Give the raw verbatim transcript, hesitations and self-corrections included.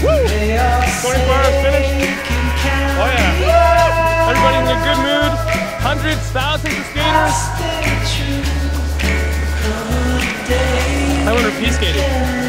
Woo! twenty-four hours finished. Oh yeah. Everybody's in a good mood. Hundreds, thousands of skaters. I went repeat skating.